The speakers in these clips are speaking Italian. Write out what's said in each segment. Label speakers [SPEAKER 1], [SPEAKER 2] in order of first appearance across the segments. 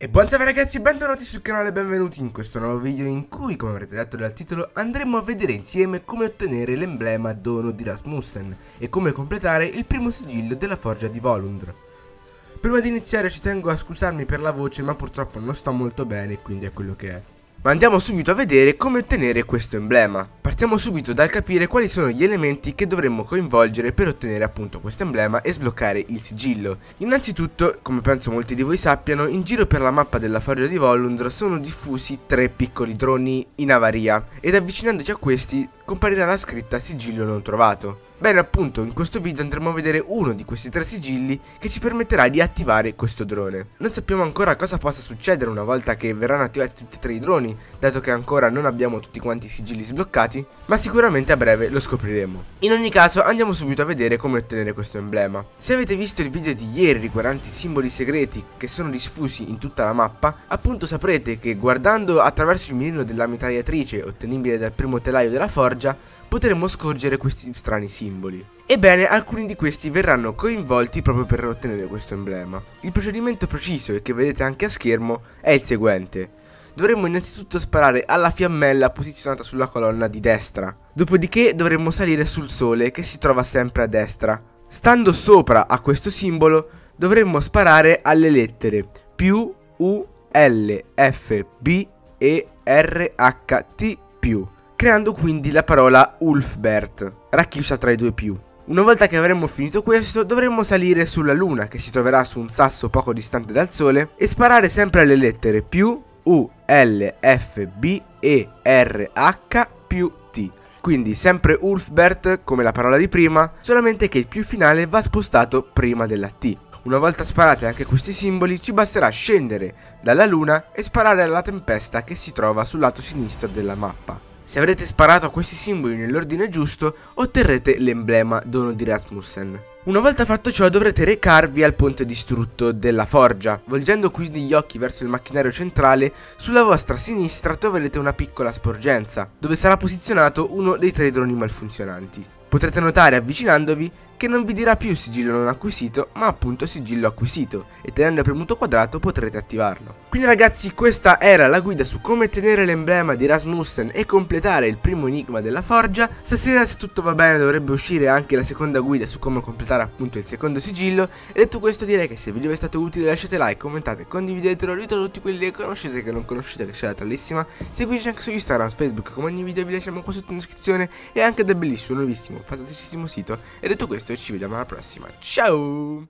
[SPEAKER 1] E buon salve ragazzi, bentornati sul canale e benvenuti in questo nuovo video in cui, come avrete letto dal titolo, andremo a vedere insieme come ottenere l'emblema dono di Rasmussen e come completare il primo sigillo della forgia di Volund. Prima di iniziare ci tengo a scusarmi per la voce, ma purtroppo non sto molto bene, quindi è quello che è. Ma andiamo subito a vedere come ottenere questo emblema. Partiamo subito dal capire quali sono gli elementi che dovremmo coinvolgere per ottenere appunto questo emblema e sbloccare il sigillo. Innanzitutto, come penso molti di voi sappiano, in giro per la mappa della forgia di Volund sono diffusi 3 piccoli droni in avaria ed avvicinandoci a questi comparirà la scritta sigillo non trovato. Bene, appunto, in questo video andremo a vedere uno di questi 3 sigilli che ci permetterà di attivare questo drone. Non sappiamo ancora cosa possa succedere una volta che verranno attivati tutti e 3 i droni, dato che ancora non abbiamo tutti quanti i sigilli sbloccati, ma sicuramente a breve lo scopriremo. In ogni caso andiamo subito a vedere come ottenere questo emblema. Se avete visto il video di ieri riguardanti i simboli segreti che sono diffusi in tutta la mappa, appunto saprete che guardando attraverso il mirino della mitragliatrice ottenibile dal primo telaio della forgia, potremo scorgere questi strani simboli. Ebbene, alcuni di questi verranno coinvolti proprio per ottenere questo emblema. Il procedimento preciso e che vedete anche a schermo è il seguente. Dovremmo innanzitutto sparare alla fiammella posizionata sulla colonna di destra. Dopodiché dovremmo salire sul sole che si trova sempre a destra. Stando sopra a questo simbolo dovremmo sparare alle lettere più, U, L, F, B, E, R, H, T, più, creando quindi la parola Ulfbert, racchiusa tra i due più. Una volta che avremo finito questo, dovremo salire sulla luna che si troverà su un sasso poco distante dal sole e sparare sempre alle lettere più, U, L, F, B, E, R, H, più T. Quindi sempre Ulfbert come la parola di prima, solamente che il più finale va spostato prima della T. Una volta sparati anche questi simboli, ci basterà scendere dalla luna e sparare alla tempesta che si trova sul lato sinistro della mappa. Se avrete sparato a questi simboli nell'ordine giusto, otterrete l'emblema dono di Rasmussen. Una volta fatto ciò dovrete recarvi al ponte distrutto della forgia, volgendo quindi gli occhi verso il macchinario centrale. Sulla vostra sinistra troverete una piccola sporgenza, dove sarà posizionato uno dei 3 droni malfunzionanti. Potrete notare avvicinandovi che non vi dirà più sigillo non acquisito, ma appunto sigillo acquisito, e tenendo premuto quadrato potrete attivarlo. Quindi ragazzi, questa era la guida su come ottenere l'emblema di Rasmussen e completare il primo enigma della forgia. Stasera, se tutto va bene, dovrebbe uscire anche la seconda guida su come completare appunto il secondo sigillo. E detto questo, direi che se il video vi è stato utile lasciate like, commentate, condividetelo, dite a tutti quelli che conoscete e che non conoscete, che c'è la trallissima. Seguiteci anche su Instagram, Facebook, come ogni video vi lasciamo qua sotto in descrizione, e anche del bellissimo, nuovissimo, fantasticissimo sito. E detto questo, ci vediamo alla prossima. Ciao!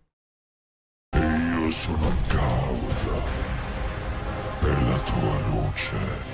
[SPEAKER 2] Io sono Gaul e la tua luce